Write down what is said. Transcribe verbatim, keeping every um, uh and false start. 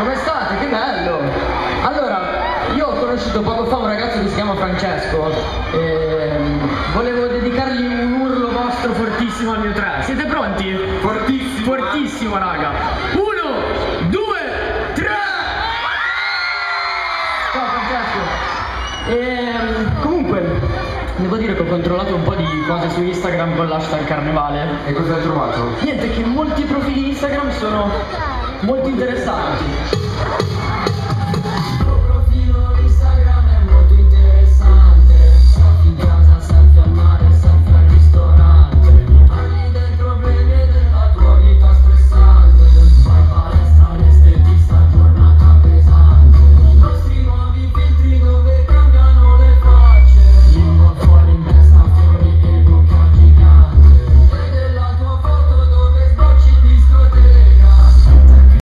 come state? Che bello! Allora, io ho conosciuto poco fa un ragazzo che si chiama Francesco e volevo dedicargli un urlo vostro fortissimo al mio tre. Siete pronti? Fortissimo! Fortissimo, raga! Uno, due, tre! Ciao Francesco! E, comunque, devo dire che ho controllato un po' di cose su Instagram con l'hashtag carnevale. E cosa hai trovato? Niente, che molti profili Instagram sono molto interessanti.